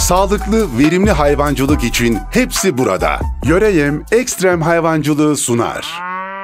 Sağlıklı, verimli hayvancılık için hepsi burada. Yöreyem Ekstrem Hayvancılığı sunar.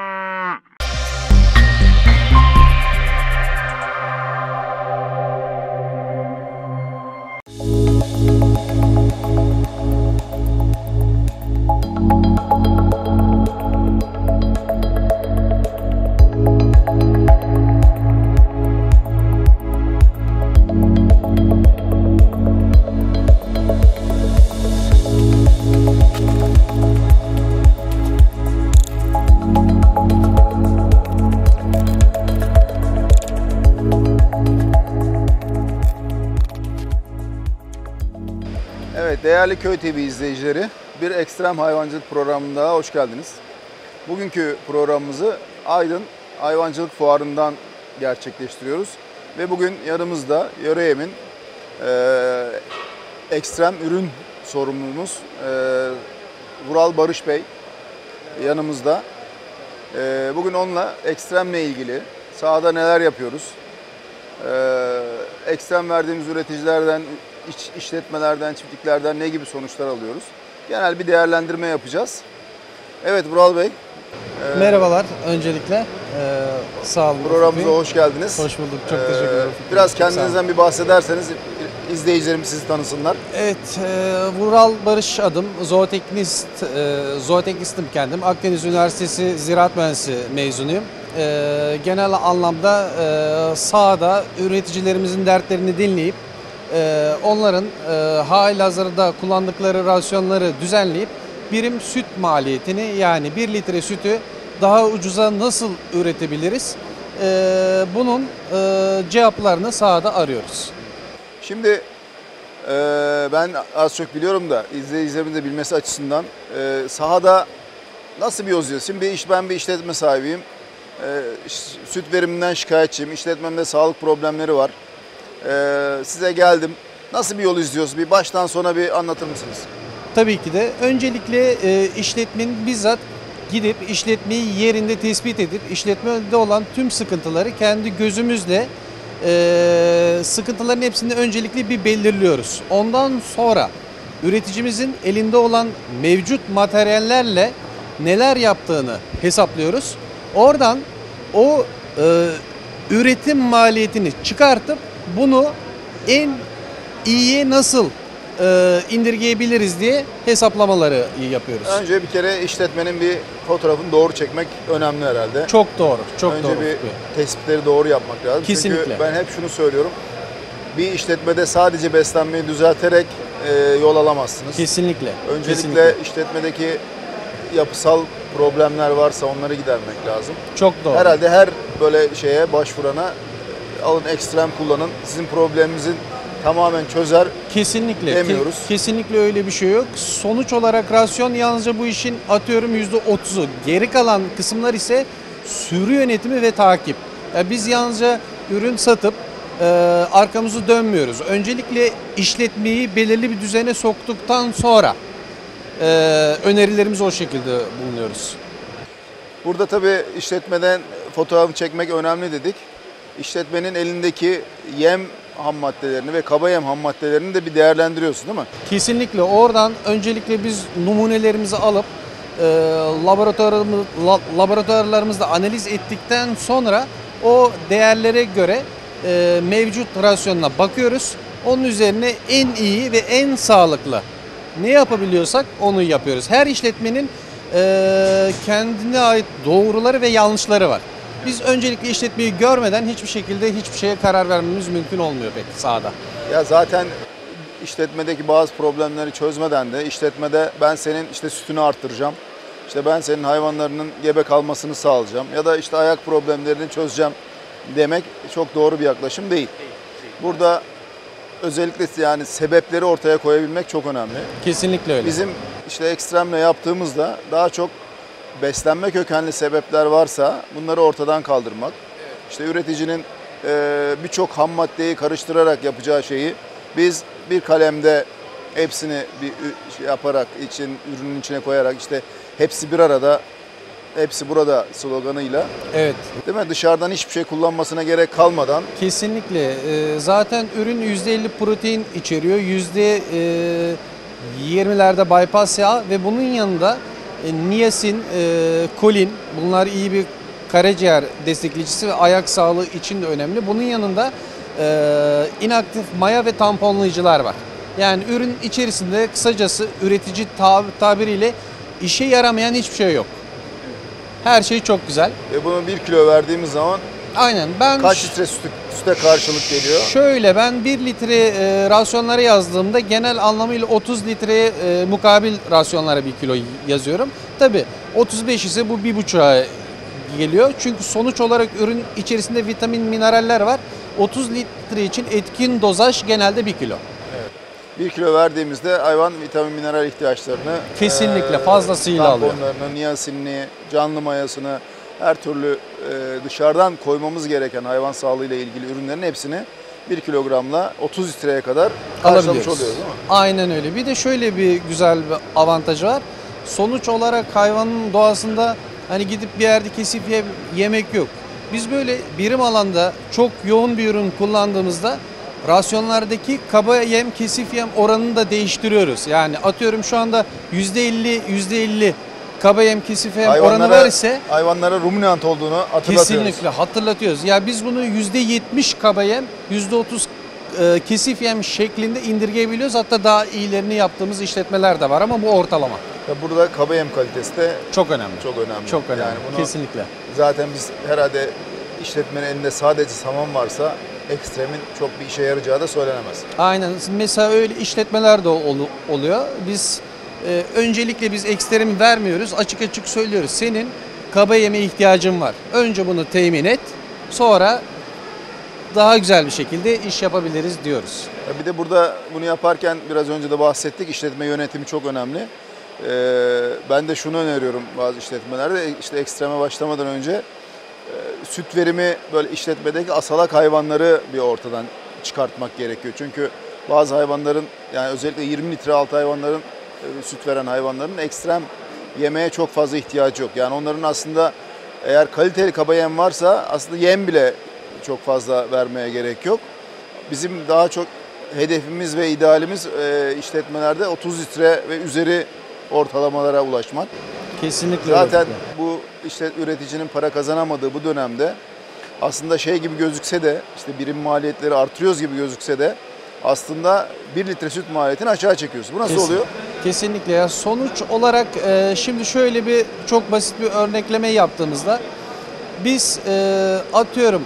Evet, değerli Köy TV izleyicileri, bir ekstrem hayvancılık programına daha hoş geldiniz. Bugünkü programımızı Aydın Hayvancılık Fuarı'ndan gerçekleştiriyoruz. Ve bugün yanımızda Yöreyem'in ekstrem ürün sorumlumuz Vural Barış Bey yanımızda. Bugün onunla ekstremle ilgili sahada neler yapıyoruz, ekstrem verdiğimiz üreticilerden, işletmelerden, çiftliklerden ne gibi sonuçlar alıyoruz? Genel bir değerlendirme yapacağız. Evet Vural Bey. Merhabalar öncelikle. Sağ olun. Programımıza hoş geldiniz. Hoş bulduk. Çok teşekkür ederim. Biraz kendinizden bir bahsederseniz izleyicilerimiz sizi tanısınlar. Evet, Vural Barış adım. Zooteknistim kendim. Akdeniz Üniversitesi Ziraat Mühendisliği mezunuyum. Genel anlamda sahada üreticilerimizin dertlerini dinleyip onların halihazırda kullandıkları rasyonları düzenleyip birim süt maliyetini, yani 1 litre sütü daha ucuza nasıl üretebiliriz? Bunun cevaplarını sahada arıyoruz. Şimdi ben az çok biliyorum da izleyicilerimin de bilmesi açısından sahada nasıl bir yol izliyoruz? Şimdi ben bir işletme sahibiyim. Süt veriminden şikayetçiyim. İşletmemde sağlık problemleri var. Size geldim. Nasıl bir yol izliyoruz? Bir baştan sona bir anlatır mısınız? Tabii ki de. Öncelikle işletmenin bizzat gidip işletmeyi yerinde tespit edip işletmede olan tüm sıkıntıları kendi gözümüzle sıkıntıların hepsini öncelikle bir belirliyoruz. Ondan sonra üreticimizin elinde olan mevcut materyallerle neler yaptığını hesaplıyoruz. Oradan o üretim maliyetini çıkartıp bunu en iyiye nasıl indirgeyebiliriz diye hesaplamaları yapıyoruz. Önce bir kere işletmenin bir fotoğrafını doğru çekmek önemli herhalde. Çok doğru, çok Önce doğru. bir tespitleri doğru yapmak lazım. Kesinlikle. Çünkü ben hep şunu söylüyorum. Bir işletmede sadece beslenmeyi düzelterek yol alamazsınız. Kesinlikle. Öncelikle kesinlikle. işletmedeki yapısal problemler varsa onları gidermek lazım. Çok doğru. Herhalde her böyle şeye başvurana alın ekstrem kullanın. Sizin probleminizin tamamen çözer Kesinlikle. demiyoruz. Kesinlikle öyle bir şey yok. Sonuç olarak rasyon yalnızca bu işin atıyorum %30'u. Geri kalan kısımlar ise sürü yönetimi ve takip. Yani biz yalnızca ürün satıp arkamızı dönmüyoruz. Öncelikle işletmeyi belirli bir düzene soktuktan sonra önerilerimizi o şekilde bulunuyoruz. Burada tabii işletmeden fotoğrafı çekmek önemli dedik. İşletmenin elindeki yem ham maddelerini ve kaba yem ham maddelerini de bir değerlendiriyorsun değil mi? Kesinlikle. Oradan öncelikle biz numunelerimizi alıp laboratuvarlarımızda analiz ettikten sonra o değerlere göre mevcut rasyonuna bakıyoruz. Onun üzerine en iyi ve en sağlıklı ne yapabiliyorsak onu yapıyoruz. Her işletmenin kendine ait doğruları ve yanlışları var. Biz öncelikle işletmeyi görmeden hiçbir şekilde hiçbir şeye karar vermemiz mümkün olmuyor pek sahada. Ya zaten işletmedeki bazı problemleri çözmeden de işletmede ben senin işte sütünü arttıracağım. İşte ben senin hayvanlarının gebe kalmasını sağlayacağım ya da işte ayak problemlerini çözeceğim demek çok doğru bir yaklaşım değil. Burada özellikle yani sebepleri ortaya koyabilmek çok önemli. Kesinlikle öyle. Bizim işte ekstremle yaptığımızda daha çok beslenme kökenli sebepler varsa bunları ortadan kaldırmak. İşte üreticinin birçok ham maddeyi karıştırarak yapacağı şeyi biz bir kalemde hepsini bir şey yaparak ürünün içine koyarak işte hepsi bir arada hepsi burada sloganıyla. Evet. Değil mi? Dışarıdan hiçbir şey kullanmasına gerek kalmadan Kesinlikle. Zaten ürün %50 protein içeriyor. %20'lerde bypass yağ ve bunun yanında niyasin, kolin, bunlar iyi bir karaciğer destekleyicisi ve ayak sağlığı için de önemli. Bunun yanında inaktif maya ve tamponlayıcılar var. Yani ürün içerisinde kısacası üretici tabiriyle işe yaramayan hiçbir şey yok. Her şey çok güzel. ve bunu 1 kilo verdiğimiz zaman Aynen. Ben kaç litre süte karşılık geliyor? Şöyle, ben 1 litre rasyonlara yazdığımda genel anlamıyla 30 litreye mukabil rasyonlara 1 kilo yazıyorum. Tabii 35 ise bu 1,5'a geliyor. Çünkü sonuç olarak ürün içerisinde vitamin, mineraller var. 30 litre için etkin dozaj genelde 1 kilo. 1 kilo verdiğimizde hayvan vitamin mineral ihtiyaçlarını Kesinlikle fazlasıyla alıyor. tamponlarını, niyasinini, canlı mayasını, her türlü dışarıdan koymamız gereken hayvan sağlığıyla ilgili ürünlerin hepsini 1 kilogramla 30 litreye kadar karşılamış Alabiliyoruz. oluyoruz değil mi? Aynen öyle. Bir de şöyle bir güzel bir avantajı var. Sonuç olarak hayvanın doğasında hani gidip bir yerde kesip yemek yok. Biz böyle birim alanda çok yoğun bir ürün kullandığımızda rasyonlardaki kaba yem, kesif yem oranını da değiştiriyoruz. Yani atıyorum şu anda %50 kaba yem, kesif yem oranı var ise hayvanlara ruminant olduğunu hatırlatıyoruz. kesinlikle hatırlatıyoruz. Ya biz bunu %70 kaba yem, %30 kesif yem şeklinde indirgeyebiliyoruz. Hatta daha iyilerini yaptığımız işletmeler de var ama bu ortalama. Ya burada kaba yem kalitesi de Çok önemli. çok önemli. Çok önemli. Yani bunu Kesinlikle. zaten biz herhalde işletmenin elinde sadece saman varsa ekstremin çok bir işe yarayacağı da söylenemez. Aynen. Mesela öyle işletmeler de oluyor. Biz öncelikle biz ekstremi vermiyoruz. Açık açık söylüyoruz. Senin kaba yeme ihtiyacın var. Önce bunu temin et. Sonra daha güzel bir şekilde iş yapabiliriz diyoruz. Ya bir de burada bunu yaparken biraz önce de bahsettik, işletme yönetimi çok önemli. Ben de şunu öneriyorum bazı işletmelerde, işte ekstreme başlamadan önce süt verimi böyle işletmedeki asalak hayvanları bir ortadan çıkartmak gerekiyor. Çünkü bazı hayvanların, yani özellikle 20 litre altı hayvanların, süt veren hayvanların ekstrem yemeğe çok fazla ihtiyacı yok. Yani onların aslında eğer kaliteli kaba yem varsa aslında yem bile çok fazla vermeye gerek yok. Bizim daha çok hedefimiz ve idealimiz işletmelerde 30 litre ve üzeri ortalamalara ulaşmak. Kesinlikle. Zaten öyle. bu işte üreticinin para kazanamadığı bu dönemde aslında şey gibi gözükse de, işte birim maliyetleri artırıyoruz gibi gözükse de aslında 1 litre süt maliyetini aşağı çekiyoruz. Bu nasıl oluyor? Kesinlikle ya. Sonuç olarak şimdi şöyle bir çok basit bir örnekleme yaptığımızda biz atıyorum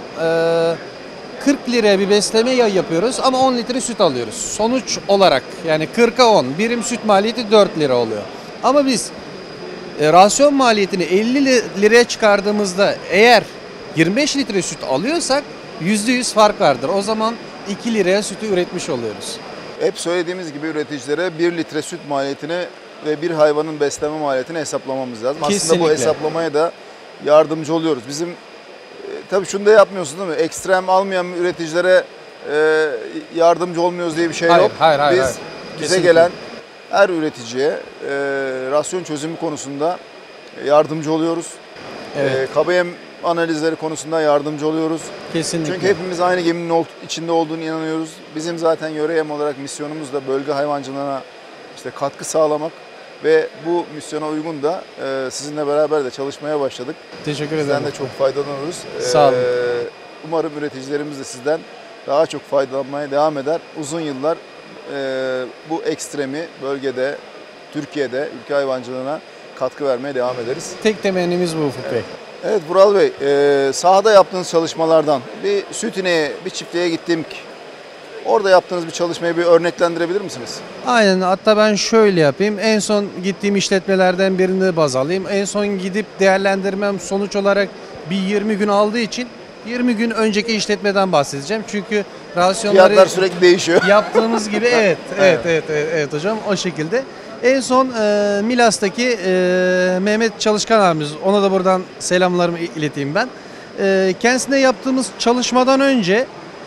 40 liraya bir besleme yağı yapıyoruz ama 10 litre süt alıyoruz. Sonuç olarak yani 40'a 10 birim süt maliyeti 4 lira oluyor. Ama biz rasyon maliyetini 50 liraya çıkardığımızda eğer 25 litre süt alıyorsak %100 fark vardır. O zaman 2 liraya sütü üretmiş oluyoruz. Hep söylediğimiz gibi üreticilere 1 litre süt maliyetini ve bir hayvanın besleme maliyetini hesaplamamız lazım. Aslında bu Kesinlikle. hesaplamaya da yardımcı oluyoruz. Bizim tabii şunu da yapmıyorsunuz değil mi? Ekstrem almayan üreticilere yardımcı olmuyoruz diye bir şey yok. Hayır, Biz hayır. bize Kesinlikle. gelen her üreticiye rasyon çözümü konusunda yardımcı oluyoruz. Evet. Kaba yem analizleri konusunda yardımcı oluyoruz. Kesinlikle. Çünkü hepimiz aynı geminin içinde olduğunu inanıyoruz. Bizim zaten yöre yem olarak misyonumuz da bölge hayvancılığına işte katkı sağlamak ve bu misyona uygun da sizinle beraber de çalışmaya başladık. Teşekkür ederim. Sizden de çok faydalanıyoruz. Sağ olun. Umarım üreticilerimiz de sizden daha çok faydalanmaya devam eder. Uzun yıllar bu ekstremi bölgede, Türkiye'de ülke hayvancılığına katkı vermeye devam ederiz. Tek temennimiz bu Ufuk Bey. Evet Vural Bey, sahada yaptığınız çalışmalardan bir süt ineğe, bir çiftliğe gittim. Orada yaptığınız bir çalışmayı bir örneklendirebilir misiniz? Aynen, hatta ben şöyle yapayım. En son gittiğim işletmelerden birini baz alayım. En son gidip değerlendirmem sonuç olarak bir 20 gün aldığı için 20 gün önceki işletmeden bahsedeceğim. Çünkü rasyonları Fiyatlar sürekli değişiyor. yaptığımız gibi evet hocam, o şekilde. En son Milas'taki Mehmet Çalışkan abimiz, ona da buradan selamlarımı ileteyim ben. Kendisine yaptığımız çalışmadan önce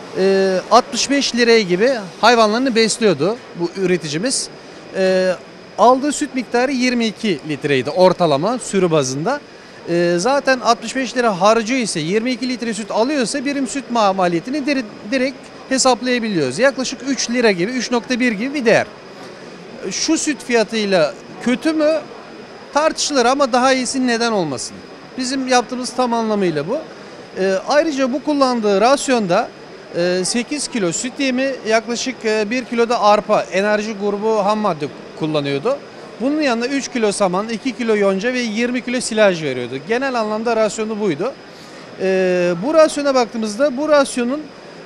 65 liraya gibi hayvanlarını besliyordu bu üreticimiz. Aldığı süt miktarı 22 litreydi ortalama sürü bazında. Zaten 65 lira harcıyor ise 22 litre süt alıyorsa birim süt maliyetini direkt hesaplayabiliyoruz. Yaklaşık 3 lira gibi 3,1 gibi bir değer. Şu süt fiyatıyla kötü mü tartışılır ama daha iyisi neden olmasın? Bizim yaptığımız tam anlamıyla bu. Ayrıca bu kullandığı rasyonda 8 kilo süt yemi, yaklaşık 1 kilo da arpa, enerji grubu ham madde kullanıyordu. Bunun yanında 3 kilo saman, 2 kilo yonca ve 20 kilo silaj veriyordu. Genel anlamda rasyonu buydu. Bu rasyona baktığımızda bu rasyonun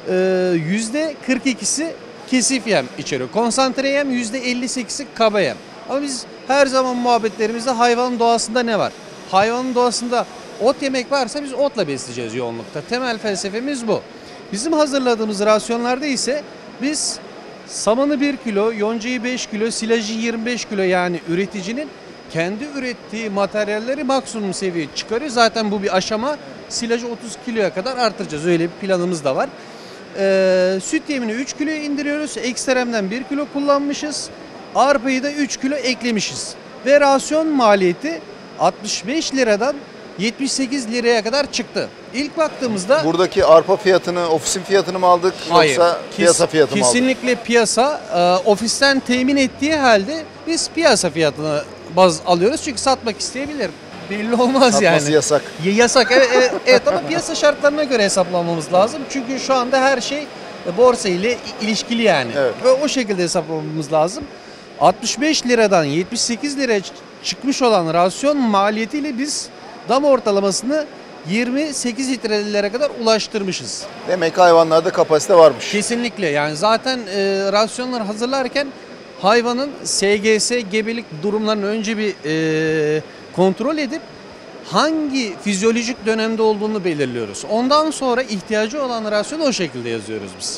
%42'si kesif yem içeriyor. Konsantre yem %58'i kaba yem. Ama biz her zaman muhabbetlerimizde hayvanın doğasında ne var? Hayvanın doğasında ot yemek varsa biz otla besleyeceğiz yoğunlukta. Temel felsefemiz bu. Bizim hazırladığımız rasyonlarda ise biz samanı 1 kilo, yoncayı 5 kilo, silajı 25 kilo, yani üreticinin kendi ürettiği materyalleri maksimum seviyeye çıkarıyor. Zaten bu bir aşama. Silajı 30 kiloya kadar artıracağız. Öyle bir planımız da var. Süt yemini 3 kiloya indiriyoruz. Ekstremden 1 kilo kullanmışız. Arpayı da 3 kilo eklemişiz. Ve rasyon maliyeti 65 liradan 78 liraya kadar çıktı. İlk baktığımızda... Buradaki arpa fiyatını, ofisin fiyatını mı aldık, hayır, yoksa piyasa fiyatı mı aldık? Kesinlikle piyasa, ofisten temin ettiği halde biz piyasa fiyatını baz alıyoruz. Çünkü satmak isteyebilir. Belli olmaz. Satması yani. yasak. Yasak, evet, ama piyasa şartlarına göre hesaplamamız lazım. Çünkü şu anda her şey borsa ile ilişkili yani. Evet. Ve o şekilde hesaplamamız lazım. 65 liradan 78 liraya çıkmış olan rasyon maliyetiyle biz dam ortalamasını 28 litrelere kadar ulaştırmışız. Demek ki hayvanlarda kapasite varmış. Kesinlikle, yani zaten rasyonları hazırlarken hayvanın SGS, gebelik durumlarını önce bir kontrol edip hangi fizyolojik dönemde olduğunu belirliyoruz. Ondan sonra ihtiyacı olan rasyonu o şekilde yazıyoruz biz.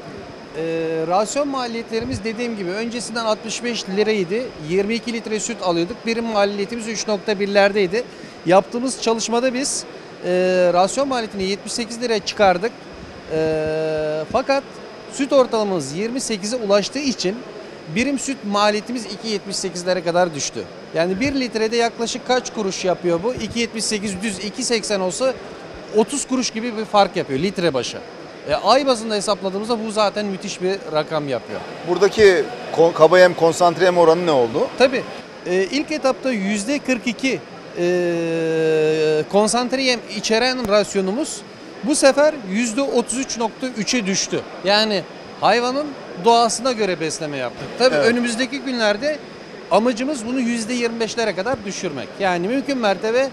Rasyon maliyetlerimiz dediğim gibi öncesinden 65 liraydı. 22 litre süt alıyorduk. Birim maliyetimiz 3,1'lerdeydi. Yaptığımız çalışmada biz rasyon maliyetini 78 liraya çıkardık. Fakat süt ortalamamız 28'e ulaştığı için birim süt maliyetimiz 2,78'lere kadar düştü. Yani 1 litrede yaklaşık kaç kuruş yapıyor bu? 2,78 düz 2,80 olsa 30 kuruş gibi bir fark yapıyor litre başı. Ay bazında hesapladığımızda bu zaten müthiş bir rakam yapıyor. Buradaki kaba yem, konsantre yem oranı ne oldu? Tabii ilk etapta %42 konsantre yem içeren rasyonumuz bu sefer %33,3'e düştü. Yani hayvanın doğasına göre besleme yaptık. Tabii Evet. Önümüzdeki günlerde amacımız bunu %25'lere kadar düşürmek. Yani mümkün mertebe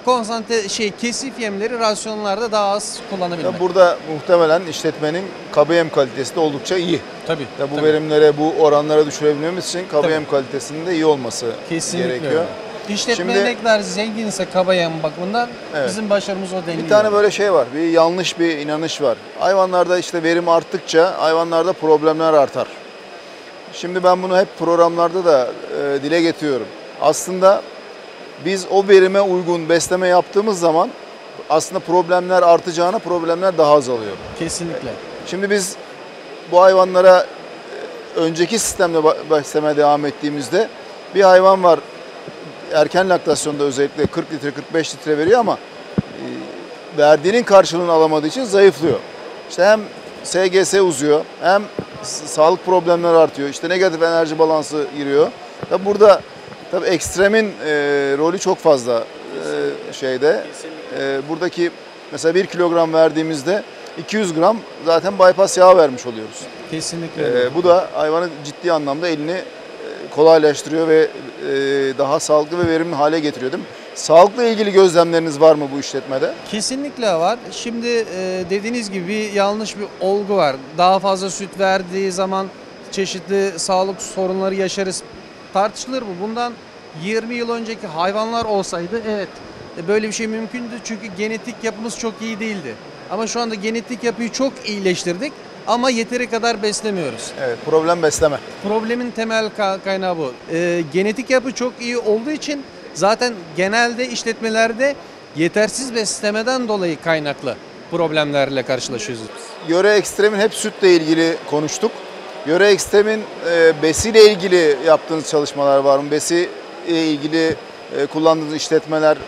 kesif yemleri rasyonlarda daha az kullanabilmek. Burada muhtemelen işletmenin kaba yem kalitesi de oldukça iyi. Tabii. Bu tabii. verimlere, bu oranlara düşürebilmemiz için kaba Tabii. yem kalitesinin de iyi olması Kesinlikle gerekiyor. öyle. İşletme Şimdi- ne kadar zenginse kaba yem bakımından Evet. bizim başarımız o denli. Bir tane böyle şey var, bir yanlış bir inanış var. Hayvanlarda işte verim arttıkça hayvanlarda problemler artar. Şimdi ben bunu hep programlarda da dile getiriyorum. Aslında biz o verime uygun besleme yaptığımız zaman aslında problemler artacağına problemler daha azalıyor. Kesinlikle. Şimdi biz bu hayvanlara önceki sistemle beslemeye devam ettiğimizde bir hayvan var, erken laktasyonda özellikle 40 litre 45 litre veriyor ama verdiğinin karşılığını alamadığı için zayıflıyor. İşte hem SGS uzuyor hem sağlık problemleri artıyor. İşte negatif enerji balansı giriyor. Tabi burada tabii ekstremin rolü çok fazla şeyde. Buradaki mesela 1 kilogram verdiğimizde 200 gram zaten bypass yağı vermiş oluyoruz. Kesinlikle. Bu da hayvanı ciddi anlamda elini kolaylaştırıyor ve daha sağlıklı ve verimli hale getiriyor, değil mi? Sağlıkla ilgili gözlemleriniz var mı bu işletmede? Kesinlikle var. Şimdi dediğiniz gibi yanlış bir olgu var. Daha fazla süt verdiği zaman çeşitli sağlık sorunları yaşarız. Tartışılır bu. Bundan 20 yıl önceki hayvanlar olsaydı evet böyle bir şey mümkündü. Çünkü genetik yapımız çok iyi değildi. Ama şu anda genetik yapıyı çok iyileştirdik ama yeteri kadar beslemiyoruz. Evet, problem besleme. Problemin temel kaynağı bu. Genetik yapı çok iyi olduğu için zaten genelde işletmelerde yetersiz beslemeden dolayı kaynaklı problemlerle karşılaşıyoruz biz. Yöre Ekstrem'in hep sütle ilgili konuştuk. Yöre Ekstrem'in besiyle ilgili yaptığınız çalışmalar var mı? Besiyle ilgili kullandığınız işletmeler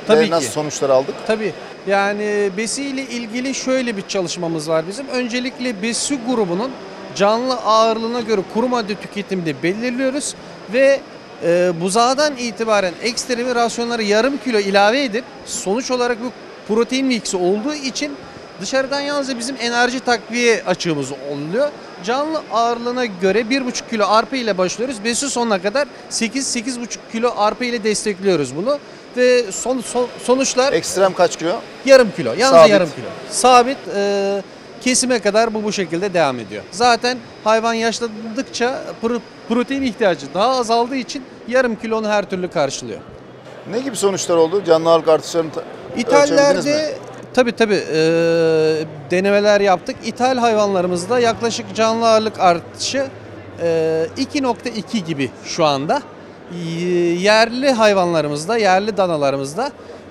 Tabii nasıl ki. sonuçlar aldık? Tabii. Yani besiyle ilgili şöyle bir çalışmamız var bizim. Öncelikle besi grubunun canlı ağırlığına göre kuru madde tüketimini belirliyoruz ve buzağdan itibaren ekstremi rasyonları yarım kilo ilave edip sonuç olarak bu protein miksi olduğu için dışarıdan yalnızca bizim enerji takviye açığımız oluyor. Canlı ağırlığına göre 1,5 kilo arpa ile başlıyoruz. Besi sonuna kadar 8-8,5 kilo arpa ile destekliyoruz bunu. Ve sonuçlar Ekstrem kaç kilo? yarım kilo. Yalnızca Sabit. yarım kilo. Sabit. Kesime kadar bu şekilde devam ediyor. Zaten hayvan yaşlandıkça protein ihtiyacı daha azaldığı için yarım kilonu her türlü karşılıyor. Ne gibi sonuçlar oldu? Canlı ağırlık artışlarını ölçebildiniz mi? İthallerde tabii denemeler yaptık. İthal hayvanlarımızda yaklaşık canlı ağırlık artışı 2,2 gibi şu anda. Yerli hayvanlarımızda, yerli danalarımızda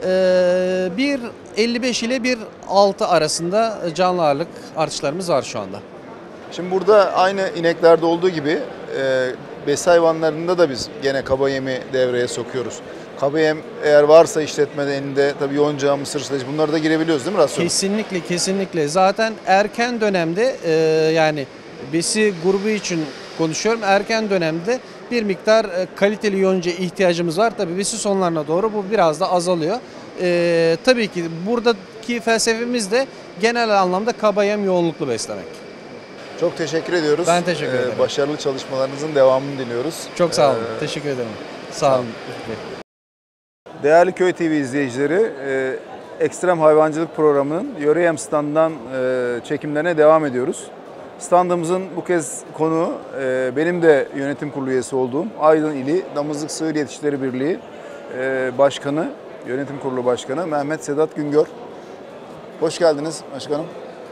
1,55 ile 1,6 arasında canlı ağırlık artışlarımız var şu anda. Şimdi burada aynı ineklerde olduğu gibi besi hayvanlarında da biz gene kaba yemi devreye sokuyoruz. Kaba yem eğer varsa işletmede elinde tabii yonca, mısır saçı bunları da girebiliyoruz değil mi rasyona? Kesinlikle. Zaten erken dönemde yani besi grubu için konuşuyorum. Erken dönemde bir miktar kaliteli yonca ihtiyacımız var. Tabii besi sonlarına doğru bu biraz da azalıyor. Tabii ki buradaki felsefemiz de genel anlamda kaba yem yoğunluklu beslemek. Çok teşekkür ediyoruz. Ben teşekkür ederim. Başarılı çalışmalarınızın devamını diliyoruz. Çok sağ olun. Teşekkür ederim. Sağ olun. Değerli Köy TV izleyicileri, Ekstrem Hayvancılık Programı'nın Yöreyem standından çekimlerine devam ediyoruz. Standımızın bu kez konuğu benim de yönetim kurulu üyesi olduğum Aydın İli Damızlık Sığır Yetişleri Birliği Başkanı, Yönetim Kurulu Başkanı Mehmet Sedat Güngör. Hoş geldiniz başkanım.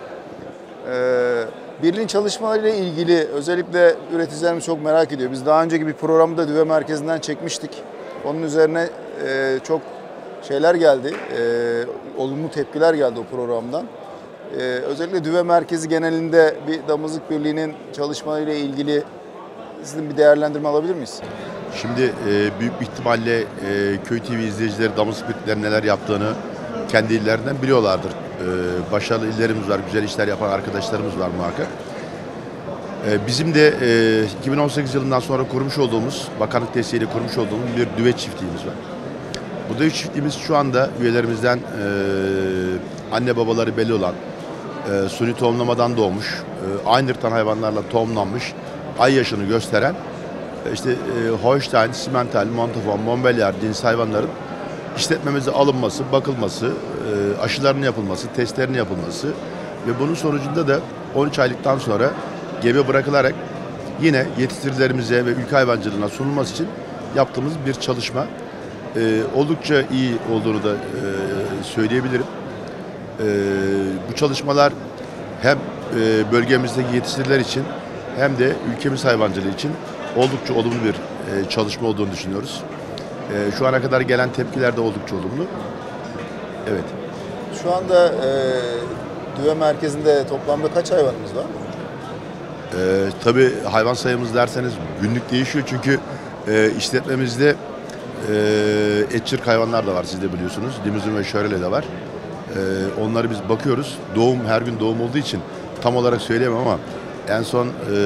Birliğin çalışmalarıyla ilgili özellikle üreticilerimiz çok merak ediyor. Biz daha önceki bir programı da Düve Merkezi'nden çekmiştik. Onun üzerine çok şeyler geldi, olumlu tepkiler geldi o programdan. Özellikle Düve Merkezi genelinde bir Damızlık Birliği'nin çalışmalarıyla ilgili sizin bir değerlendirme alabilir miyiz? Şimdi büyük bir ihtimalle Köy TV izleyicileri Damızlık Birlikleri neler yaptığını kendi illerinden biliyorlardır. Başarılı illerimiz var, güzel işler yapan arkadaşlarımız var muhakkak. Bizim de 2018 yılından sonra kurmuş olduğumuz, bakanlık desteğiyle kurmuş olduğumuz bir düve çiftliğimiz var. Bu düve çiftliğimiz şu anda üyelerimizden anne babaları belli olan, suni tohumlamadan doğmuş, aynı ırktan hayvanlarla tohumlanmış, ay yaşını gösteren, Holstein, Simmental, Montafon, Montbéliard cins hayvanların işletmemize alınması, bakılması, aşılarının yapılması, testlerinin yapılması ve bunun sonucunda da 13 aylıktan sonra gebe bırakılarak yine yetiştiricilerimize ve ülke hayvancılığına sunulması için yaptığımız bir çalışma. Oldukça iyi olduğunu da söyleyebilirim. Bu çalışmalar hem bölgemizdeki yetiştiriciler için hem de ülkemiz hayvancılığı için oldukça olumlu bir çalışma olduğunu düşünüyoruz. Şu ana kadar gelen tepkiler de oldukça olumlu. Evet. Şu anda Düve Merkezi'nde toplamda kaç hayvanımız var? Tabii hayvan sayımız derseniz günlük değişiyor çünkü işletmemizde etçirk hayvanlar da var, siz de biliyorsunuz. Limuzin ve şörele de var. Onları biz bakıyoruz. Her gün doğum olduğu için tam olarak söyleyemem ama en son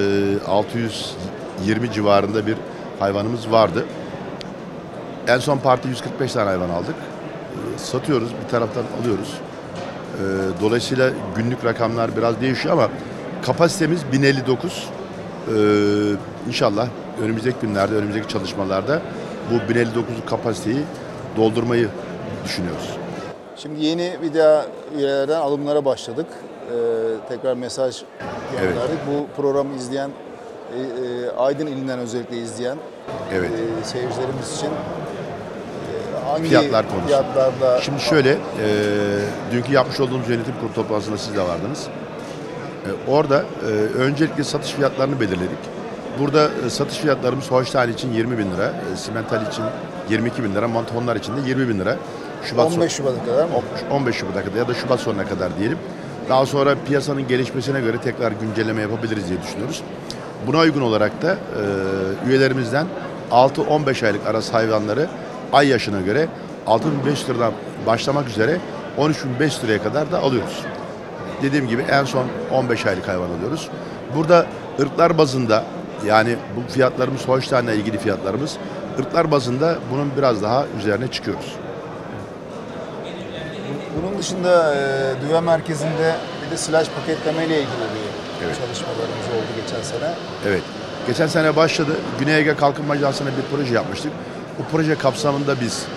620 civarında bir hayvanımız vardı. En son parti 145 tane hayvan aldık. Satıyoruz, bir taraftan alıyoruz. Dolayısıyla günlük rakamlar biraz değişiyor ama kapasitemiz 1059. İnşallah önümüzdeki günlerde, önümüzdeki çalışmalarda bu 1059'luk kapasiteyi doldurmayı düşünüyoruz. Şimdi yeni bir daha üyelerden alımlara başladık. Tekrar mesaj gönderdik. Evet. Bu programı izleyen, Aydın ilinden özellikle izleyen Evet. Seyircilerimiz için hangi Fiyatlar konusu. fiyatlarda... Şimdi şöyle, dünkü yapmış olduğumuz yönetim kurulu toplantısında siz de vardınız. Orada öncelikle satış fiyatlarını belirledik. Burada satış fiyatlarımız Holstein için 20 bin lira, Simmental için 22 bin lira, Montafonlar için de 20 bin lira. 15 Şubat'a kadar mı? 15 Şubat'a kadar ya da Şubat sonuna kadar diyelim. Daha sonra piyasanın gelişmesine göre tekrar güncelleme yapabiliriz diye düşünüyoruz. Buna uygun olarak da üyelerimizden 6-15 aylık arası hayvanları ay yaşına göre 6.500 liradan başlamak üzere 13.500 liraya kadar da alıyoruz. Dediğim gibi en son 15 aylık hayvan alıyoruz. Burada ırklar bazında, yani bu fiyatlarımız Holstein'le ilgili fiyatlarımız, ırklar bazında bunun biraz daha üzerine çıkıyoruz. Bunun dışında düve merkezinde bir de silaj paketleme ile ilgili bir Evet. çalışmalarımız oldu geçen sene. Evet. Geçen sene başladı. Güney Ege Kalkınma Ajansı'na bir proje yapmıştık. Bu proje kapsamında biz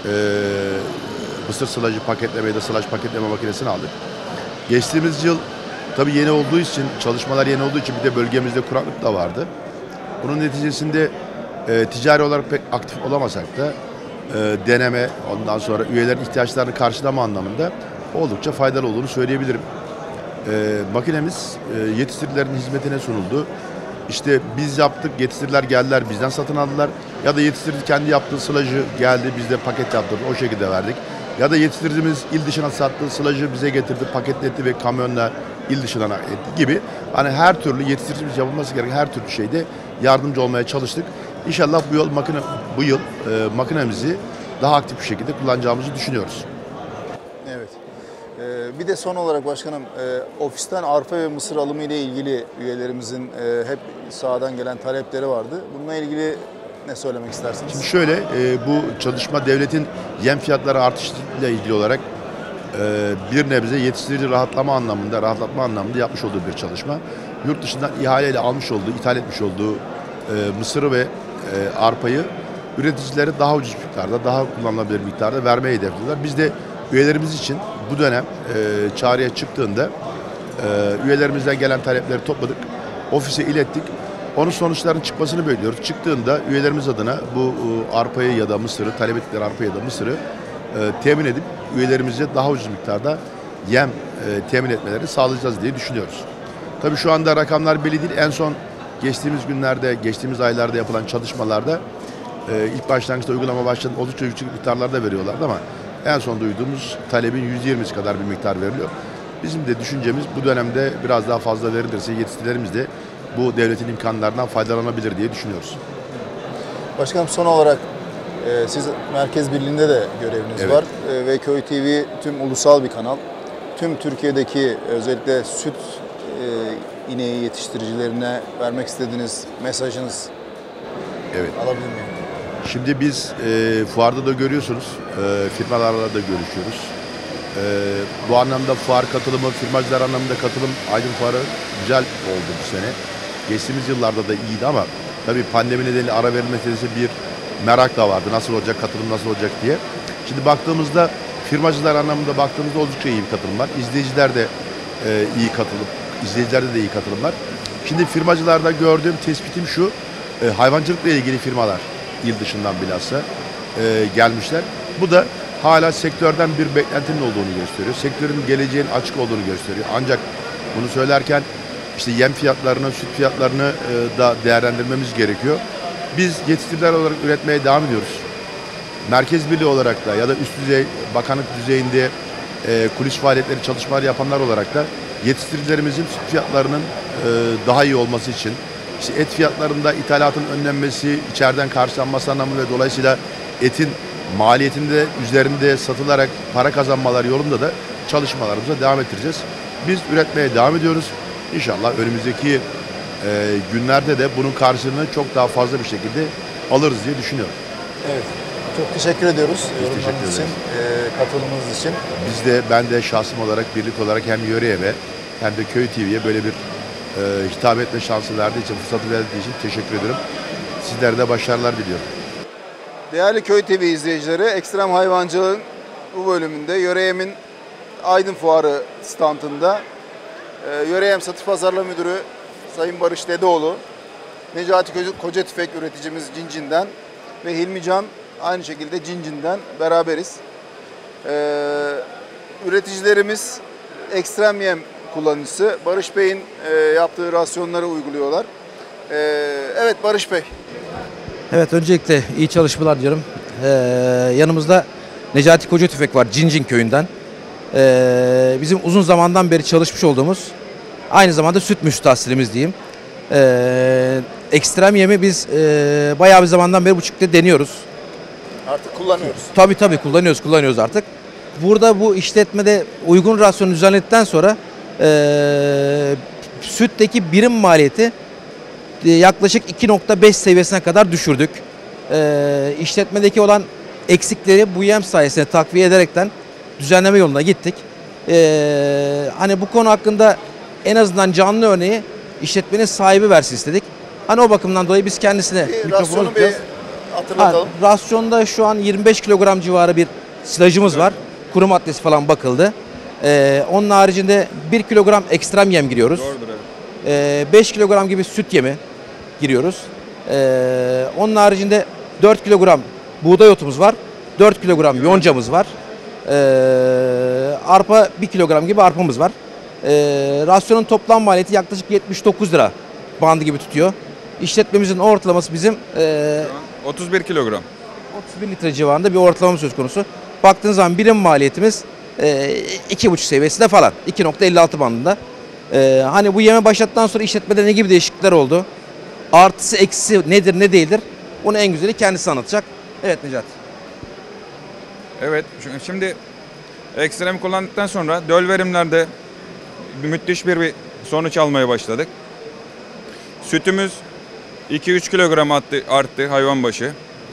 mısır silajı paketlemeyi de silaj paketleme makinesini aldık. Geçtiğimiz yıl tabii yeni olduğu için, çalışmalar yeni olduğu için bir de bölgemizde kuraklık da vardı. Bunun neticesinde ticari olarak pek aktif olamasak da deneme, ondan sonra üyelerin ihtiyaçlarını karşılama anlamında oldukça faydalı olduğunu söyleyebilirim. Makinemiz yetiştiricilerin hizmetine sunuldu. İşte biz yaptık, yetiştiriciler geldiler, bizden satın aldılar. Ya da yetiştirici kendi yaptığı silajı geldi, biz de paket yaptırdık, o şekilde verdik. Ya da yetiştiricimiz il dışına sattığı silajı bize getirdi, paketletti ve kamyonla il dışına etti gibi. Hani her türlü yetiştiricimiz yapılması gereken her türlü şeyde yardımcı olmaya çalıştık. İnşallah bu yıl makinemizi daha aktif bir şekilde kullanacağımızı düşünüyoruz. Evet. Bir de son olarak başkanım, ofisten arpa ve mısır alımı ile ilgili üyelerimizin hep sahadan gelen talepleri vardı. Bununla ilgili ne söylemek istersiniz? Şimdi şöyle, bu çalışma devletin yem fiyatları artışıyla ilgili olarak bir nebze yetiştirici rahatlatma anlamında yapmış olduğu bir çalışma. Yurt dışından ihaleyle ithal etmiş olduğu mısırı ve arpayı üreticilere daha ucuz miktarda, daha kullanılabilir miktarda vermeyi hedefliyorlar. Biz de üyelerimiz için bu dönem çağrıya çıktığında üyelerimizden gelen talepleri topladık, ofise ilettik. Onun sonuçlarının çıkmasını bekliyoruz. Çıktığında üyelerimiz adına bu arpayı ya da mısırı, talep ettikleri arpayı ya da mısırı temin edip üyelerimize daha ucuz miktarda yem temin etmelerini sağlayacağız diye düşünüyoruz. Tabii şu anda rakamlar belli değil. En son geçtiğimiz aylarda yapılan çalışmalarda ilk başlangıçta uygulama başladığında oldukça yüksek miktarlarda veriyorlardı ama en son duyduğumuz talebin %20'si kadar bir miktar veriliyor. Bizim de düşüncemiz bu dönemde biraz daha fazla verilirse yetiştiricilerimiz de bu devletin imkanlarından faydalanabilir diye düşünüyoruz. Başkanım, son olarak siz Merkez Birliği'nde de göreviniz Evet. var ve Köy TV tüm ulusal bir kanal. Tüm Türkiye'deki özellikle süt ineği yetiştiricilerine vermek istediğiniz mesajınız Evet. alabilir miyim? Şimdi biz fuarda da görüyorsunuz, firmalarla da görüşüyoruz. Bu anlamda fuar katılımı, firmacılar anlamında katılım Aydın Fuarı güzel oldu bu sene. Geçtiğimiz yıllarda da iyiydi ama tabii pandemi nedeniyle ara verilme meselesi bir merak da vardı. Nasıl olacak, katılım nasıl olacak diye. Şimdi baktığımızda firmacılar anlamında baktığımızda oldukça iyi bir katılım var. İzleyicilerde de iyi katılım var. Şimdi firmacılarda gördüğüm tespitim şu, hayvancılıkla ilgili firmalar il dışından bilhassa gelmişler. Bu da hala sektörden bir beklentinin olduğunu gösteriyor. Sektörün geleceğin açık olduğunu gösteriyor. Ancak bunu söylerken işte yem fiyatlarını, süt fiyatlarını da değerlendirmemiz gerekiyor. Biz yetiştiriciler olarak üretmeye devam ediyoruz. Merkez Birliği olarak da ya da üst düzey bakanlık düzeyinde kulis faaliyetleri, çalışmalar yapanlar olarak da yetiştiricilerimizin süt fiyatlarının daha iyi olması için, işte et fiyatlarında ithalatın önlenmesi, içeriden karşılanması anlamında ve dolayısıyla etin maliyetinde üzerinde satılarak para kazanmalar yolunda da çalışmalarımıza devam ettireceğiz. Biz üretmeye devam ediyoruz. İnşallah önümüzdeki günlerde de bunun karşılığını çok daha fazla bir şekilde alırız diye düşünüyorum. Evet. Çok teşekkür ediyoruz teşekkür yorumlarınız için, katılımınız için. Ben de şahsım olarak, birlik olarak hem yöreye ve hem de Köy TV'ye böyle bir hitap etme şansı verdiği için, fırsatı verdiği için teşekkür ederim. Sizlere de başarılar diliyorum. Değerli Köy TV izleyicileri, Ekstrem Hayvancılığın bu bölümünde Yöreyem'in Aydın Fuarı standında Yöreyem Satış Pazarlama Müdürü Sayın Barış Dedeoğlu, Necati Koca Tüfek üreticimiz Cincin'den ve Hilmi Can aynı şekilde Cincin'den beraberiz. Üreticilerimiz ekstrem yem kullanıcısı. Barış Bey'in yaptığı rasyonları uyguluyorlar. Evet Barış Bey. Evet, öncelikle iyi çalışmalar diyorum. Yanımızda Necati Koca Tüfek var Cincin köyünden. Bizim uzun zamandan beri çalışmış olduğumuz, aynı zamanda süt müstahsilimiz diyeyim. Ekstrem yemi biz bayağı bir zamandan beri bu çiftlikte deniyoruz. Artık kullanıyoruz. Tabii kullanıyoruz artık. Burada bu işletmede uygun rasyonu düzenledikten sonra sütteki birim maliyeti yaklaşık 2,5 seviyesine kadar düşürdük. İşletmedeki olan eksikleri bu yem sayesinde takviye ederekten düzenleme yoluna gittik. Hani bu konu hakkında en azından canlı örneği işletmenin sahibi versin istedik. Hani o bakımdan dolayı biz kendisine mikrofonu Rasyonu bir tutacağız. hatırlatalım. Rasyonda şu an 25 kilogram civarı bir silajımız var. Kuru maddesi falan bakıldı. Onun haricinde 1 kilogram ekstrem yem giriyoruz. Doğrudur, evet. 5 kilogram gibi süt yemi giriyoruz. Onun haricinde 4 kilogram buğday otumuz var. 4 kilogram yoncamız var. Arpa 1 kilogram gibi arpamız var. Rasyonun toplam maliyeti yaklaşık 79 lira bandı gibi tutuyor. İşletmemizin ortalaması bizim 31 kilogram. 31 litre civarında bir ortalamamız söz konusu. Baktığınız zaman birim maliyetimiz 2,5 seviyesinde falan. 2,56 bandında. Hani bu yeme başlattıktan sonra işletmede ne gibi değişiklikler oldu? Artısı eksisi nedir ne değildir? Bunu en güzeli kendisi anlatacak. Evet Necati. Evet, şimdi ekstrem kullandıktan sonra döl verimlerde müthiş bir sonuç almaya başladık. Sütümüz 2-3 kilogram arttı hayvan başı.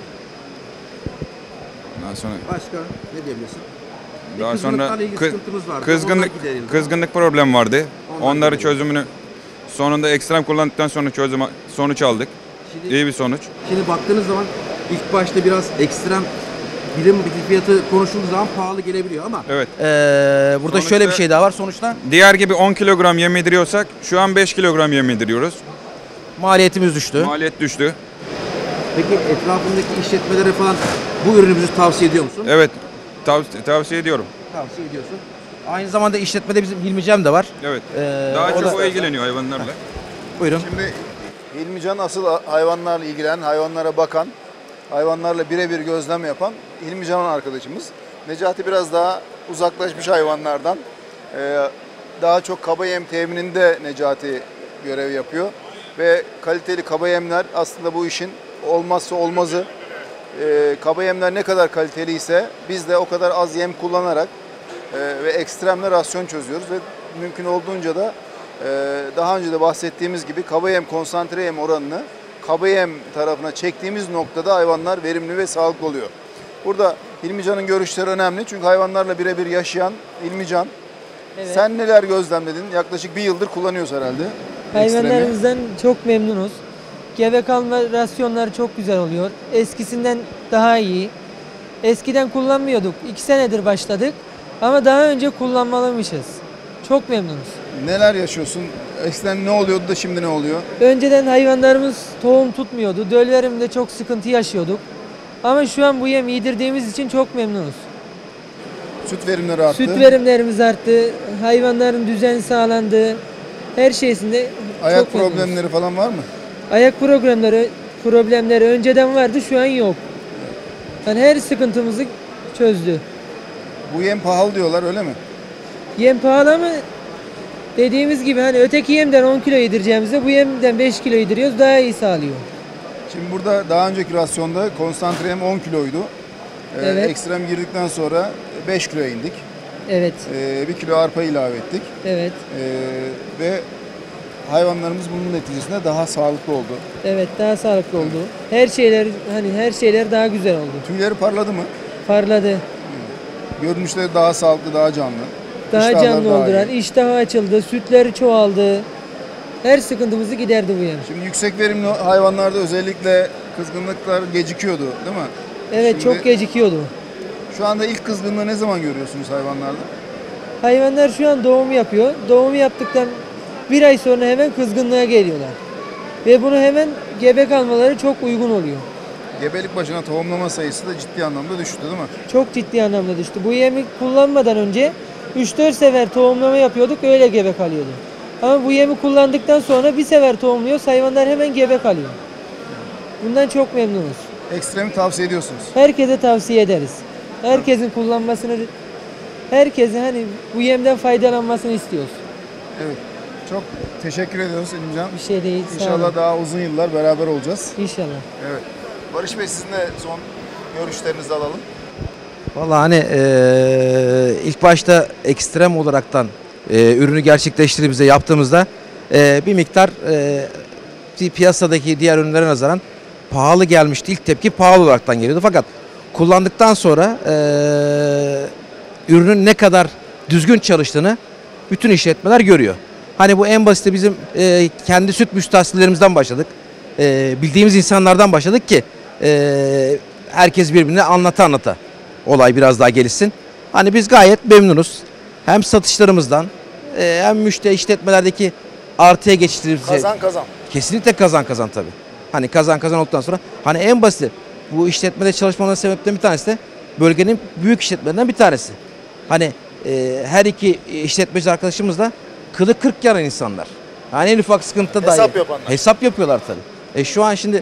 Daha sonra Başka ne diyebilirsin? daha sonra sıkıntımız vardı. kızgınlık problem vardı. Onlar Onları giderildi. çözümünü sonunda ekstrem kullandıktan sonra sonuç aldık. İyi bir sonuç. Şimdi baktığınız zaman ilk başta biraz ekstrem birim fiyatı konuşulduğu zaman pahalı gelebiliyor ama Evet. burada Sonuçta- şöyle bir şey daha var. Sonuçta Diğer gibi 10 kilogram yem yediriyorsak şu an 5 kilogram yem yediriyoruz. maliyetimiz düştü. Maliyet düştü. Peki etrafındaki işletmelere falan bu ürünümüzü tavsiye ediyor musun? Evet. Tavsiye ediyorum. Tavsiye ediyorsun. Aynı zamanda işletmede bizim Hilmi Cem de var. Evet. Ee, Daha o çok da- o ilgileniyor hayvanlarla. Buyurun. Şimdi Hilmi Can asıl hayvanlarla ilgilenen, hayvanlara bakan, hayvanlarla birebir gözlem yapan Hilmi Canan arkadaşımız. Necati biraz daha uzaklaşmış hayvanlardan. Daha çok kaba yem temininde Necati görev yapıyor. Ve kaliteli kaba yemler aslında bu işin olmazsa olmazı. Kaba yemler ne kadar kaliteliyse biz de o kadar az yem kullanarak ve ekstremle rasyon çözüyoruz. Ve mümkün olduğunca da daha önce de bahsettiğimiz gibi kaba yem konsantre yem oranını kaba yem tarafına çektiğimiz noktada hayvanlar verimli ve sağlıklı oluyor. Burada Hilmi Can'ın görüşleri önemli çünkü hayvanlarla birebir yaşayan Hilmi Can. Evet. Sen neler gözlemledin? Yaklaşık bir yıldır kullanıyoruz herhalde. Ekstremi. Hayvanlarımızdan çok memnunuz. Gebe kalma rasyonları çok güzel oluyor. Eskisinden daha iyi. Eskiden kullanmıyorduk. 2 senedir başladık. Ama daha önce kullanmalıymışız. Çok memnunuz. Neler yaşıyorsun? Eskiden ne oluyordu da şimdi ne oluyor? Önceden hayvanlarımız tohum tutmuyordu. Döl veriminde çok sıkıntı yaşıyorduk. Ama şu an bu yem yedirdiğimiz için çok memnunuz. Süt verimleri arttı. Süt verimlerimiz arttı. Hayvanların düzeni sağlandı. Her şeysinde Ayak çok memnunuz. problemleri falan var mı? Ayak problemleri önceden vardı, şu an yok. Yani her sıkıntımızı çözdü. Bu yem pahalı diyorlar öyle mi? Yem pahalı ama dediğimiz gibi hani öteki yemden 10 kilo yedireceğimize bu yemden 5 kilo yediriyoruz, daha iyi sağlıyor. Şimdi burada daha önceki rasyonda konsantre yem 10 kiloydu. Evet. Ekstrem girdikten sonra 5 kiloya indik. Evet, 1 kilo arpa ilave ettik. evet, Ve hayvanlarımız bunun neticesinde daha sağlıklı oldu. evet daha sağlıklı oldu. Her şeyler daha güzel oldu. Tüyleri parladı mı? Parladı. Görünüşleri daha sağlıklı, daha canlı. Daha İştahları canlı daha oldular. iyi. İştahı açıldı, sütleri çoğaldı. Her sıkıntımızı giderdi bu yem. Şimdi yüksek verimli hayvanlarda özellikle kızgınlıklar gecikiyordu değil mi? Evet, Şimdi çok gecikiyordu. Şu anda ilk kızgınlığı ne zaman görüyorsunuz hayvanlarda? Hayvanlar şu an doğum yapıyor. Doğumu yaptıktan bir ay sonra hemen kızgınlığa geliyorlar. Ve bunu hemen gebe kalmaları çok uygun oluyor. Gebelik başına tohumlama sayısı da ciddi anlamda düştü değil mi? Çok ciddi anlamda düştü. Bu yemi kullanmadan önce 3-4 sefer tohumlama yapıyorduk, öyle gebe kalıyordu. Ama bu yemi kullandıktan sonra bir sefer tohumluyoruz, hayvanlar hemen gebe kalıyor. Bundan çok memnunuz. Ekstremi tavsiye ediyorsunuz. Herkese tavsiye ederiz. Herkesin kullanmasını, herkesin hani bu yemden faydalanmasını istiyoruz. Evet. Çok teşekkür ediyoruz İlmican. Bir şey değil. Sağ İnşallah olun. daha uzun yıllar beraber olacağız. İnşallah. Evet. Barış Bey sizinle son görüşlerinizi alalım. Vallahi hani ilk başta ekstrem olaraktan ürünü gerçekleştirdiğimizde yaptığımızda bir miktar piyasadaki diğer ürünlere nazaran pahalı gelmişti. İlk tepki pahalı olaraktan geliyordu. Fakat kullandıktan sonra ürünün ne kadar düzgün çalıştığını bütün işletmeler görüyor. Hani bu en basiti bizim kendi süt müstahsillerimizden başladık. Bildiğimiz insanlardan başladık ki herkes birbirine anlata olay biraz daha gelişsin. Hani biz gayet memnunuz. Hem satışlarımızdan hem müşteri işletmelerdeki artıya geçtiğimiz Kazan kazan. kesinlikle kazan tabii. Hani kazan olduktan sonra hani en basit bu işletmede çalışmanın sebeplerinden bir tanesi de bölgenin büyük işletmelerinden bir tanesi. Hani her iki işletmeci arkadaşımız da kılı kırk yaran insanlar. Hani en ufak sıkıntıda Hesap yapanlar. Hesap yapıyorlar tabii. Şu an şimdi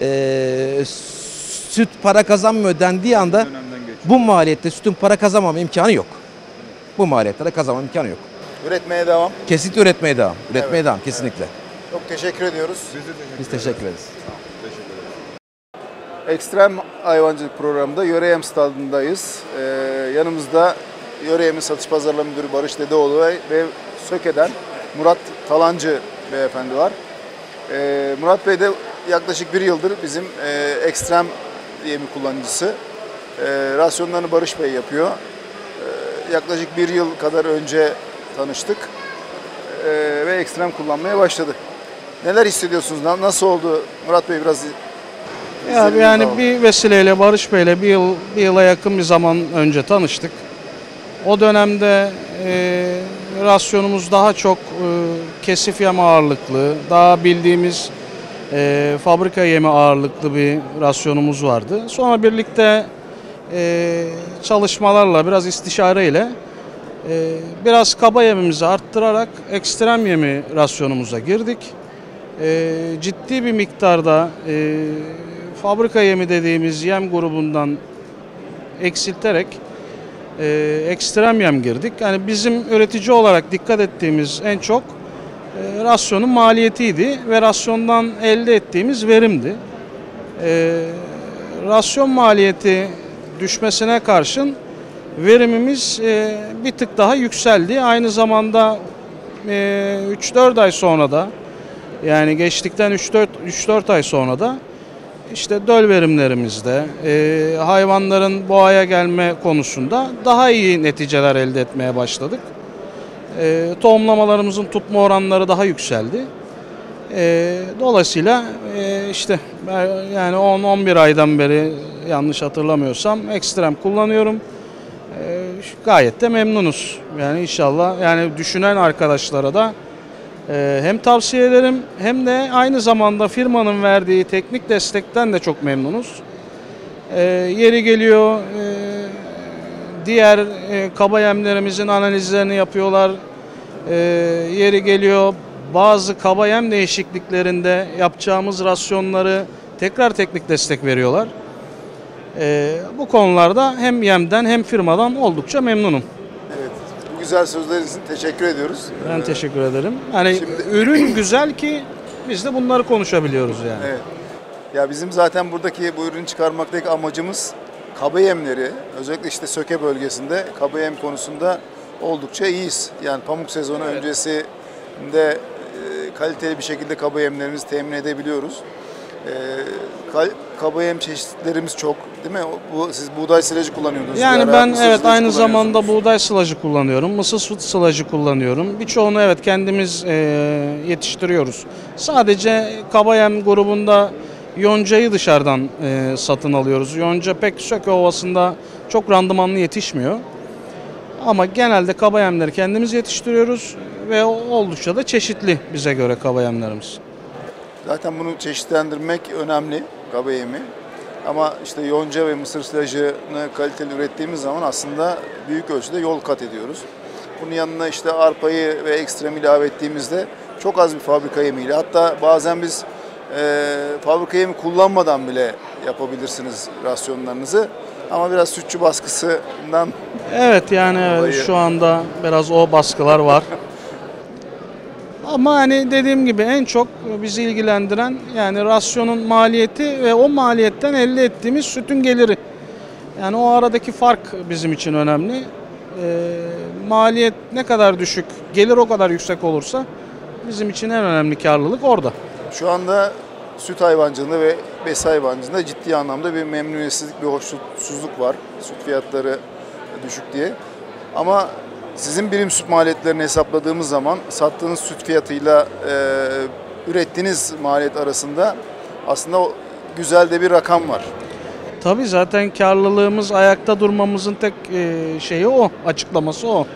süt para kazanmıyor dendiği anda bu maliyette sütün para kazanmama imkanı yok. Bu maliyetlere kazanma imkanı yok. Üretmeye devam. Kesinlikle üretmeye devam. Üretmeye Evet, devam kesinlikle. Çok teşekkür ediyoruz. Biz teşekkür ederiz. Ekstrem hayvancılık programında Yöreyem stadındayız. Yanımızda Yöreyem'in satış pazarlama müdürü Barış Dedeoğlu ve Söke'den Murat Talancı beyefendi var. Murat Bey de yaklaşık bir yıldır bizim ekstrem yemi kullanıcısı. Rasyonlarını Barış Bey yapıyor. Yaklaşık bir yıl kadar önce tanıştık ve ekstrem kullanmaya başladı. Neler hissediyorsunuz? Nasıl oldu? Murat Bey biraz Yani bir vesileyle Barış Bey'le bir yıla yakın bir zaman önce tanıştık. O dönemde rasyonumuz daha çok kesif yem ağırlıklı, daha bildiğimiz fabrika yemi ağırlıklı bir rasyonumuz vardı. Sonra birlikte çalışmalarla, biraz istişareyle biraz kaba yemimizi arttırarak ekstrem yemi rasyonumuza girdik. Ciddi bir miktarda fabrika yemi dediğimiz yem grubundan eksilterek ekstrem yem girdik. Yani bizim üretici olarak dikkat ettiğimiz en çok rasyonun maliyetiydi ve rasyondan elde ettiğimiz verimdi. Rasyon maliyeti düşmesine karşın verimimiz bir tık daha yükseldi. Aynı zamanda 3-4 ay sonra da, yani geçtikten 3-4 ay sonra da işte döl verimlerimizde, hayvanların boğaya gelme konusunda daha iyi neticeler elde etmeye başladık. Tohumlamalarımızın tutma oranları daha yükseldi. Dolayısıyla işte yani 10-11 aydan beri yanlış hatırlamıyorsam ekstrem kullanıyorum. Gayet de memnunuz. Yani inşallah yani düşünen arkadaşlara da hem tavsiye ederim hem de aynı zamanda firmanın verdiği teknik destekten de çok memnunuz. Yeri geliyor diğer kaba yemlerimizin analizlerini yapıyorlar. Yeri geliyor bazı kaba yem değişikliklerinde yapacağımız rasyonları tekrar teknik destek veriyorlar. Bu konularda hem yemden hem firmadan oldukça memnunum. Evet, bu güzel sözleriniz için teşekkür ediyoruz. Ben teşekkür ederim. Yani ürün güzel ki biz de bunları konuşabiliyoruz yani. Evet. Ya bizim zaten buradaki bu ürünü çıkarmaktaki amacımız kaba yemleri, özellikle işte Söke bölgesinde kaba yem konusunda oldukça iyiyiz. Yani pamuk sezonu öncesinde kaliteli bir şekilde kaba yemlerimizi temin edebiliyoruz. Kaba yem çeşitlerimiz çok, değil mi? Siz buğday silajı kullanıyordunuz. Yani ben evet aynı zamanda buğday silajı kullanıyorum, mısır silajı kullanıyorum. Birçoğunu evet kendimiz yetiştiriyoruz. Sadece kaba yem grubunda yoncayı dışarıdan satın alıyoruz. Yonca pek Söke Ovası'nda çok randımanlı yetişmiyor. Ama genelde kaba yemleri kendimiz yetiştiriyoruz ve oldukça da çeşitli bize göre kaba yemlerimiz. Zaten bunu çeşitlendirmek önemli, kaba yemi. Ama işte yonca ve mısır silajını kaliteli ürettiğimiz zaman aslında büyük ölçüde yol kat ediyoruz. Bunun yanına işte arpayı ve ekstrem ilave ettiğimizde çok az bir fabrika yemiyle, hatta bazen biz fabrika yemi kullanmadan bile yapabilirsiniz rasyonlarınızı. Ama biraz sütçü baskısından... Evet yani şu anda biraz o baskılar var. Ama hani dediğim gibi en çok bizi ilgilendiren yani rasyonun maliyeti ve o maliyetten elde ettiğimiz sütün geliri. Yani o aradaki fark bizim için önemli. Maliyet ne kadar düşük, gelir o kadar yüksek olursa bizim için en önemli karlılık orada. Şu anda süt hayvancılığında ve besi hayvancılığında ciddi anlamda bir memnuniyetsizlik, bir hoşnutsuzluk var. Süt fiyatları düşük diye. Ama sizin birim süt maliyetlerini hesapladığımız zaman sattığınız süt fiyatıyla ürettiğiniz maliyet arasında aslında güzel de bir rakam var. Tabii zaten karlılığımız, ayakta durmamızın tek şeyi o, açıklaması o.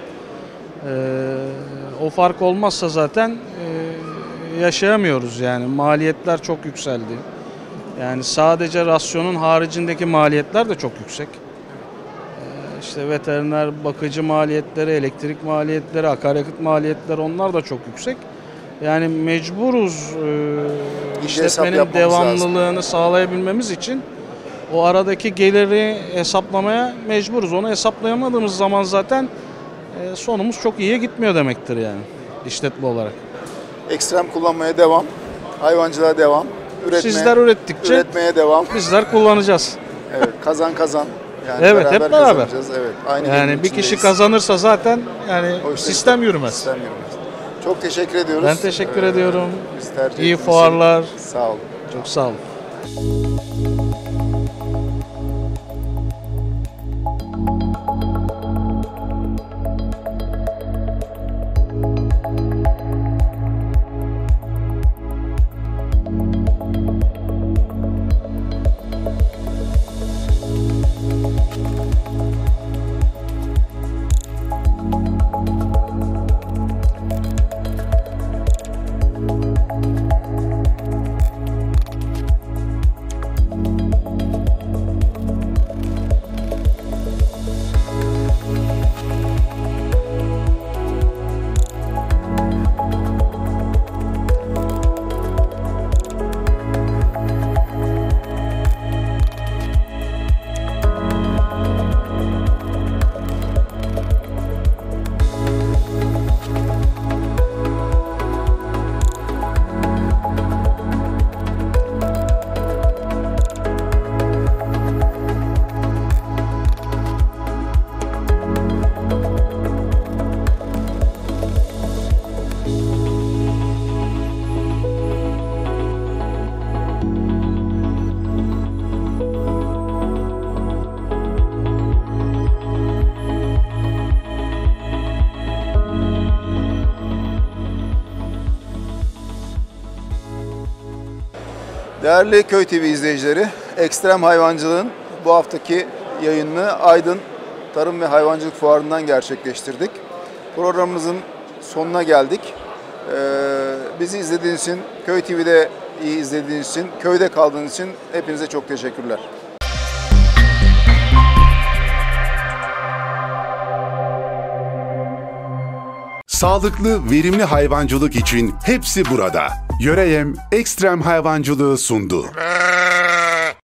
O fark olmazsa zaten yaşayamıyoruz yani. Maliyetler çok yükseldi. Yani sadece rasyonun haricindeki maliyetler de çok yüksek. İşte veteriner bakıcı maliyetleri, elektrik maliyetleri, akaryakıt maliyetleri, onlar da çok yüksek. Yani mecburuz işletmenin devamlılığını sağlayabilmemiz için o aradaki geliri hesaplamaya mecburuz. Onu hesaplayamadığımız zaman zaten sonumuz çok iyiye gitmiyor demektir yani işletme olarak. Ekstrem kullanmaya devam, hayvancılığa devam, sizler ürettikçe üretmeye devam. Bizler kullanacağız. Evet, kazan kazan. Yani evet, hep beraber. Evet, aynı yani bir kişi kazanırsa zaten yani sistem yürümez. Sistem yürümez. Çok teşekkür ediyoruz. Ben teşekkür ediyorum. Biz İyi fuarlar. Sağ olun. Çok sağ olun. Değerli Köy TV izleyicileri, Ekstrem Hayvancılığın bu haftaki yayınını Aydın Tarım ve Hayvancılık Fuarı'ndan gerçekleştirdik. Programımızın sonuna geldik. Bizi izlediğiniz için, Köy TV'de izlediğiniz için, köyde kaldığınız için hepinize çok teşekkürler. Sağlıklı, verimli hayvancılık için hepsi burada. Yöreyem Ekstrem Hayvancılığı sundu.